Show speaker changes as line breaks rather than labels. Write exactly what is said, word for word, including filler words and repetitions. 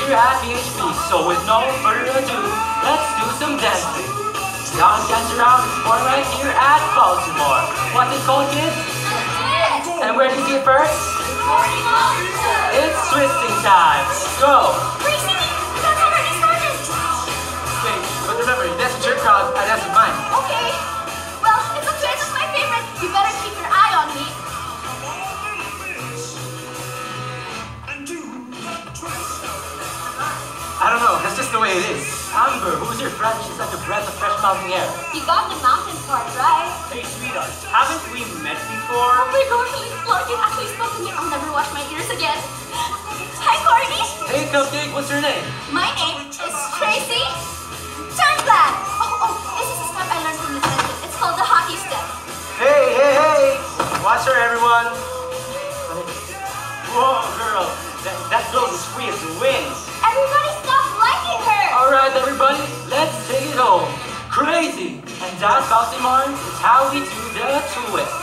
here at P H P, so with no further ado, let's do some dancing. Y'all dance around this board right here at Baltimore. What's it called, kids? And where did you see it first? It's twisting time. Go!
Crazy! That's already started!
Wait, but remember, that's your crowd and that's mine.
Okay. Well, it's a twist, it's my favorite. You better keep your eye on me.
I don't know, that's just the way it is. Amber, who's your friend? She's like a breath of fresh mountain air.
You got the mountain part, right?
Hey, sweetheart, haven't we met before?
Oh my gosh, Clark can actually spoke to me. I'll never wash my ears again. Hi, Courtney.
Hey, Cupcake, what's your name?
My name is Tracy Turnblad. Oh, oh, this is a step I learned from the lesson. It's called the hockey step.
Hey, hey, hey! Watch her, everyone. Whoa, girl, that, that girl's as free as the wind.
Everybody stop liking her.
All right, everybody, let's take it home. Crazy! And that's Baltimore, it's how we do the twist.